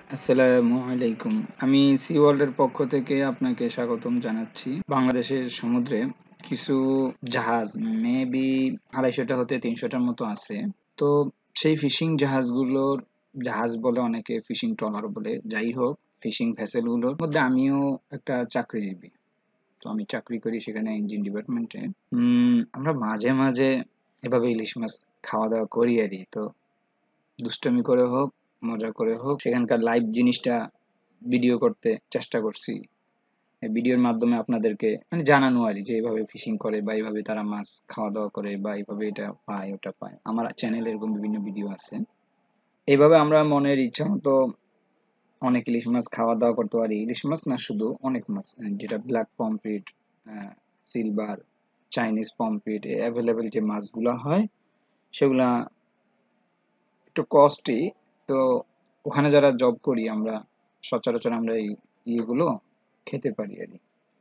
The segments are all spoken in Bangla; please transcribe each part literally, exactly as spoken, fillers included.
আসসালামু আলাইকুম। আমি সি ওয়ার্ল্ডের পক্ষ থেকে আপনাকে স্বাগতম জানাচ্ছি। বাংলাদেশের সমুদ্রে কিছু জাহাজ মেবি আড়াইশোটা হতে তিনশোটার মতো আছে। তো সেই ফিশিং জাহাজগুলোর জাহাজ বলে অনেকে, ফিশিং ট্রলার বলে, যাই হোক, ফিশিং ভেসেলগুলোর মধ্যে আমিও একটা চাকরিজীবী। তো আমি চাকরি করি সেখানে ইঞ্জিন ডিপার্টমেন্টে। উম আমরা মাঝে মাঝে এভাবে ইলিশ মাছ খাওয়া দাওয়া করি আরই। তো দুষ্টামি করে হোক, মজা করে হোক, সেখানকার লাইভ জিনিসটা ভিডিও করতে চেষ্টা করছি। এই ভিডিওর মাধ্যমে আপনাদেরকে মানে জানানো আরকি যে এভাবে ফিশিং করে বা এইভাবে তারা মাছ খাওয়া দাওয়া করে বা এইভাবে এটা পায় ওটা পায়। আমার চ্যানেলে এরকম বিভিন্ন ভিডিও আছে। এইভাবে আমরা মনের ইচ্ছা মতো অনেক ইলিশ মাছ খাওয়া দাওয়া করতে পারি। ইলিশ মাছ না, শুধু অনেক মাছ, যেটা black pomfret, silver, Chinese pomfret, available যে মাছগুলা হয় সেগুলা একটু কস্টলি। তো ওখানে যারা জব করি আমরা, সচরাচর আমরা এই ইয়েগুলো খেতে পারি আর কি।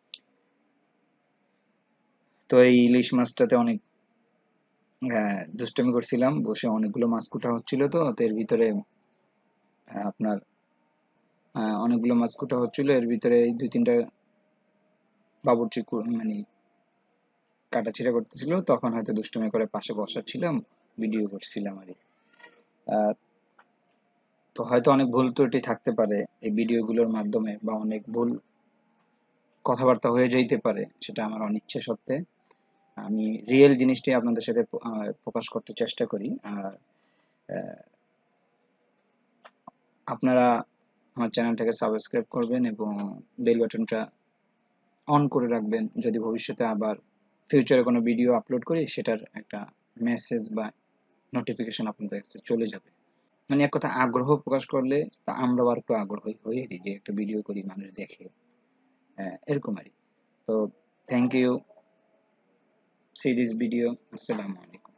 তো এই ইলিশ মাছটাতে অনেক হ্যাঁ, দুষ্টামি করছিলাম, বসে অনেকগুলো মাছ কুটা হচ্ছিল। তো তো এর ভিতরে আহ, আপনার আহ, অনেকগুলো মাছ কুটা হচ্ছিল, এর ভিতরে এই দুই তিনটা বাবুর্চি কু- মানে কাটাছিড়া করতেছিল, তখন হয়তো দুষ্টামি করে পাশে বসাচ্ছিলাম, ভিডিও করছিলাম আর কি। আহ, তো হয়তো অনেক ভুল ত্রুটি থাকতে পারে এই ভিডিওগুলোর মাধ্যমে, বা অনেক ভুল কথাবার্তা হয়ে যাইতে পারে, সেটা আমার অনিচ্ছে সত্ত্বে আমি রিয়েল জিনিসটি আপনাদের সাথে আহ, প্রকাশ করতে চেষ্টা করি। আর আহ, আপনারা আমার চ্যানেলটাকে সাবস্ক্রাইব করবেন এবং বেল বাটনটা অন করে রাখবেন, যদি ভবিষ্যতে আবার ফিউচারে কোনো ভিডিও আপলোড করি সেটার একটা মেসেজ বা নোটিফিকেশন আপনাদের কাছে চলে যাবে। মানে এক কথা, আগ্রহ প্রকাশ করলে তা আমরাও আর একটু আগ্রহী হয়ে যাই যে একটা ভিডিও করি, মানুষ দেখে, আহ, এরকম আর কি। তো thank you, see this video. আসসালামু আলাইকুম।